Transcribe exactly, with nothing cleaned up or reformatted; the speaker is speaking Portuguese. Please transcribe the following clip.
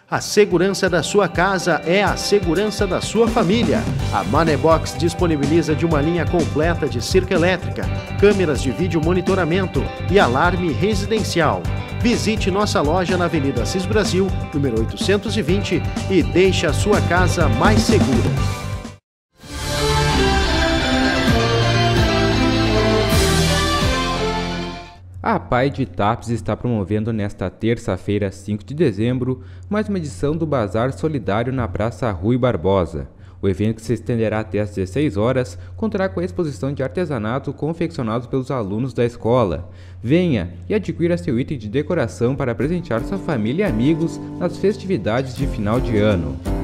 A segurança da sua casa é a segurança da sua família. A Manebox disponibiliza de uma linha completa de cerca elétrica, câmeras de vídeo monitoramento e alarme residencial. Visite nossa loja na Avenida Assis Brasil, número oitocentos e vinte, e deixe a sua casa mais segura. A Pai de Tapes está promovendo nesta terça-feira, cinco de dezembro, mais uma edição do Bazar Solidário na Praça Rui Barbosa. O evento, que se estenderá até às dezesseis horas, contará com a exposição de artesanato confeccionados pelos alunos da escola. Venha e adquira seu item de decoração para presentear sua família e amigos nas festividades de final de ano.